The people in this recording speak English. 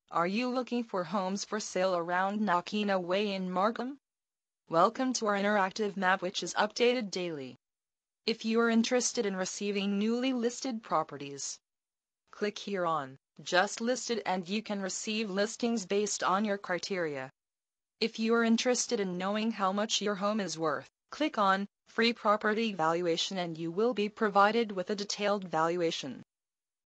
Are you looking for homes for sale around Nakina Way in Markham? Welcome to our interactive map, which is updated daily. If you are interested in receiving newly listed properties, click here on Just Listed and you can receive listings based on your criteria. If you are interested in knowing how much your home is worth, click on Free Property Valuation and you will be provided with a detailed valuation.